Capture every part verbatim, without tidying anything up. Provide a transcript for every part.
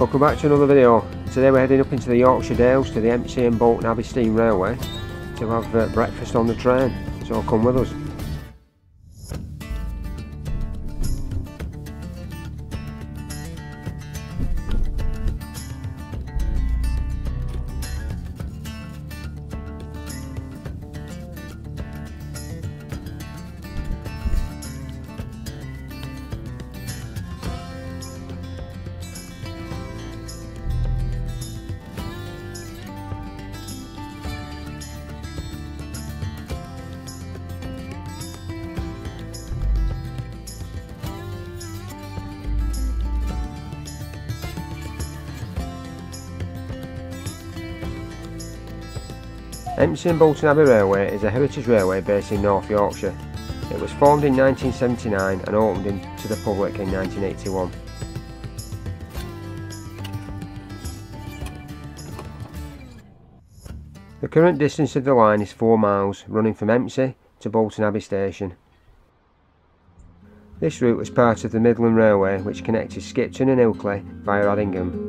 Welcome back to another video. Today we're heading up into the Yorkshire Dales to the Embsay and Bolton Abbey Steam Railway to have uh, breakfast on the train, so come with us. Embsay and Bolton Abbey Railway is a heritage railway based in North Yorkshire. It was formed in nineteen seventy-nine and opened in, to the public in nineteen eighty-one. The current distance of the line is four miles, running from Embsay to Bolton Abbey station. This route was part of the Midland Railway, which connected Skipton and Ilkley via Addingham.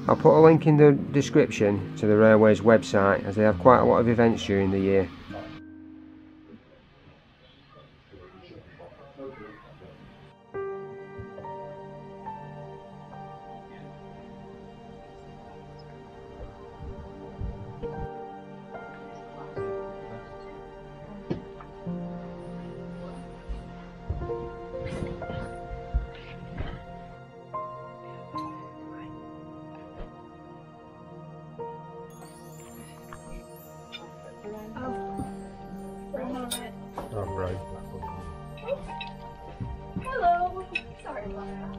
I'll put a link in the description to the railway's website, as they have quite a lot of events during the year. Oh, right. Hello. Sorry about that.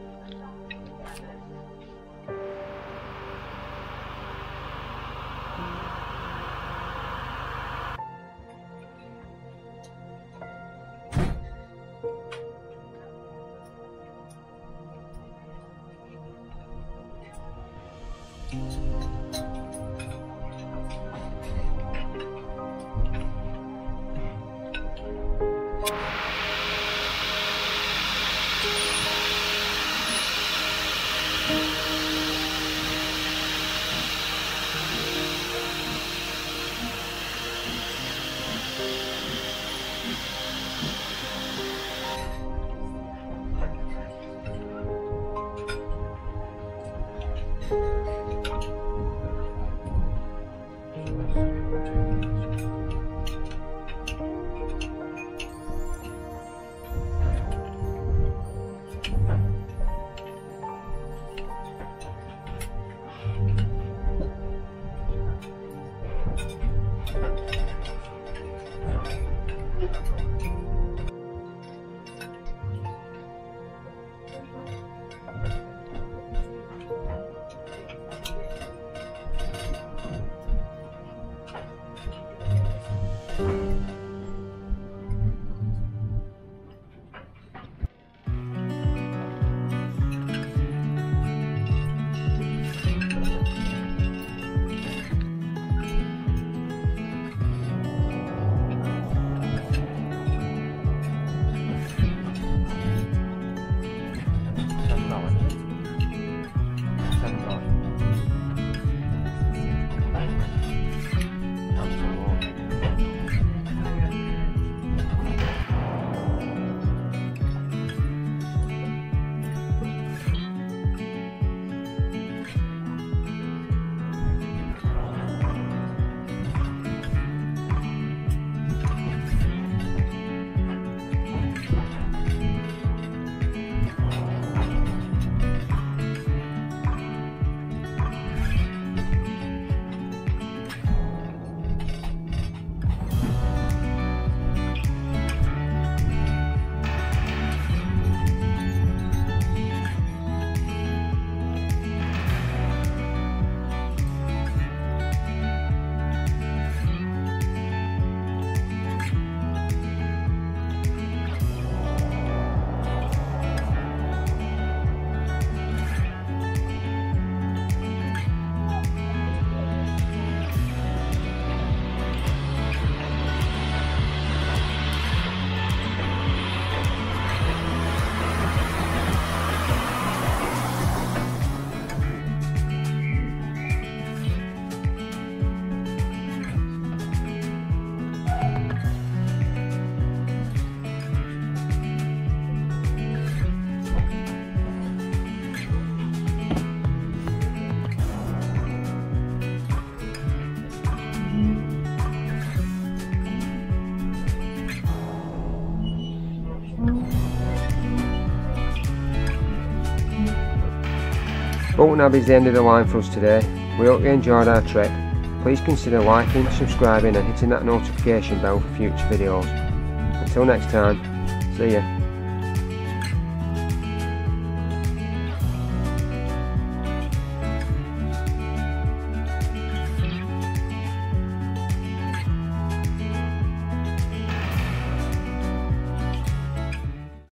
Bolton Abbey is the end of the line for us today. We hope you enjoyed our trip. Please consider liking, subscribing and hitting that notification bell for future videos. Until next time, see ya.